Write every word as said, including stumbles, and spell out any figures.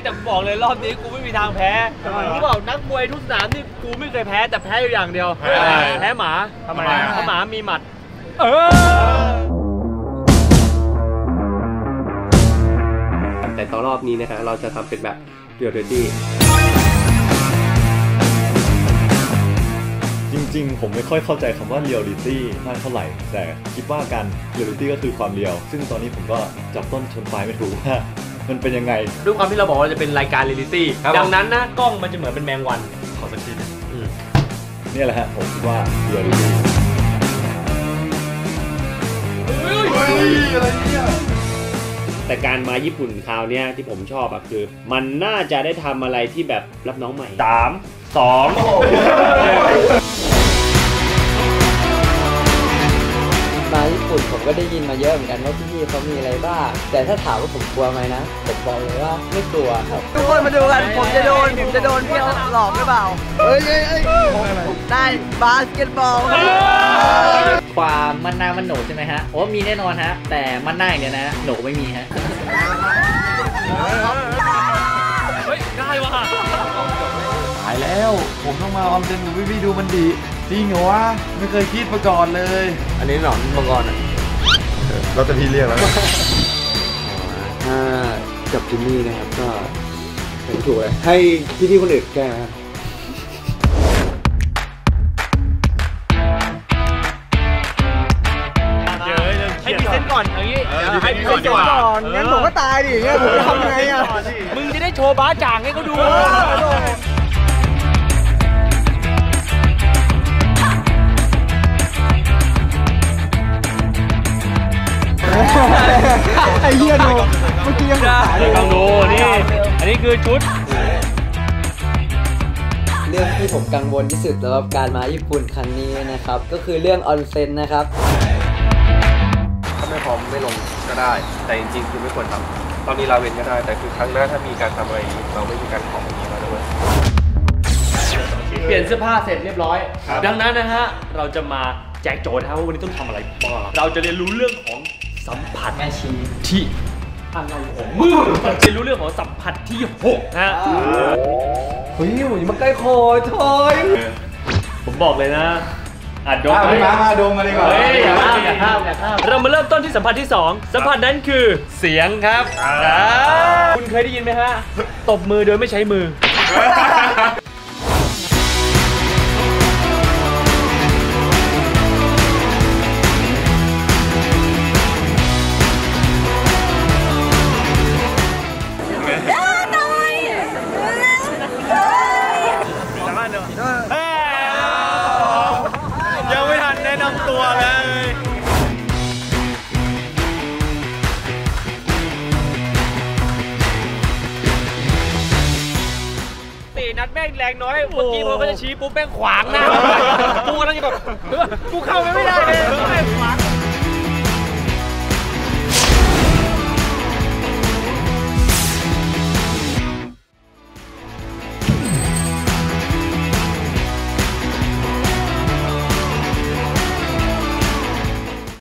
แต่บอกเลยรอบนี้กูไม่มีทางแพ้กูบอกนักมวยทุกสนามนี่กูไม่เคยแพ้แต่แพ้อยู่อย่างเดียวแพ้หมาทำไมเพราะหมามีหมัดเออแต่ตอนรอบนี้นะฮะเราจะทำเป็นแบบเรียลลิตี้จริงๆผมไม่ค่อยเข้าใจคำว่าเรียลลิตี้มากเท่าไหร่แต่คิดว่าการเรียลลิตี้ก็คือความเรียวซึ่งตอนนี้ผมก็จับต้นชนปลายไม่ถูกว่ามันเป็นยังไงด้วยความที่เราบอกว่าจะเป็นรายการเรียลลิตี้ดังนั้นนะกล้องมันจะเหมือนเป็นแมงวันขอสักทีนึงนี่แหละฮะผมคิดว่าเรียลลิตี้อะไรเนี่ยแต่การมาญี่ปุ่นคราวนี้ที่ผมชอบอะคือมันน่าจะได้ทำอะไรที่แบบรับน้องใหม่สามสองมาญี่ปุ่นผมก็ได้ยินมาเยอะเหมือนกันว่าพี่ๆเขามีอะไรบ้างแต่ถ้าถามว่าผมกลัวไหมนะผมบอกเลยว่าไม่กลัวครับทุกคนมาดูกันผมจะโดนผมจะโดนพี่เขาหลอกหรือเปล่าเฮ้ยเฮ้ยเฮ้ยได้บาสเกตบอลความมันหน้ามันโหนใช่ไหมฮะโอ้มีแน่นอนฮะแต่มันหน้าอย่างเดียวนะโหนไม่มีฮะเฮ้ยได้ว่ะตายแล้วผมต้องมาออมเซนกับพี่ๆดูมันดีจริงเหรอวะไม่เคยคิดมาก่อนเลยอันนี้หนอนมังกรอ่ะเราจะพี่เรียกแล้วถ้ากับจิมมี่นะครับก็ผมถูกเลยให้พี่ๆคนอื่นแก้นะให้พรีเซนต์ก่อนอย่างนี้ให้พรีเซนต์ก่อนงั้นผมก็ตายดิงั้นผมจะทำไงอ่ะมึงจะได้โชว์บ้าจ่างให้เขาดูไอ้เหี้ยดูเมื่อกี้ยังถ่ายเลยลองดูนี่อันนี้คือชุดเรื่องที่ผมกังวลที่สุดสำหรับการมาญี่ปุ่นครั้งนี้นะครับก็คือเรื่องออนเซ็นนะครับถ้าไม่พร้อมไม่ลงก็ได้แต่จริงๆคือไม่ควรทำตอนนี้ลาเวนก็ได้แต่คือครั้งหน้าถ้ามีการทำอะไรเราไม่มีการขอแบบนี้มาด้วยเปลี่ยนเสื้อผ้าเสร็จเรียบร้อยดังนั้นนะฮะเราจะมาแจกโจทย์นะครับว่าวันนี้ต้องทำอะไรบ้างเราจะเรียนรู้เรื่องของสัมผัสแม่ชีที่อะไรของมึงเรียนรู้เรื่องของสัมผัสที่หกฮะเฮ้ยอย่ามาใกล้คอทอยผมบอกเลยนะอัดดมไปมามาดมมาดีกว่าเฮ้ยอย่าข้ามอย่าข้ามอย่าข้ามเรามาเริ่มต้นที่สัมผัสที่สองสัมผัสนั้นคือเสียงครับคุณเคยได้ยินไหมฮะตบมือโดยไม่ใช้มือยังไม่ทันแนะนำตัวเลยตีนัดแม่งแรงน้อยเมื่อกี้พอเขาจะชี้ปุ๊บแม่งขวางหน้ากูกำลังจะแบบกูเข้าไปไม่ได้เลยแม่งขวาง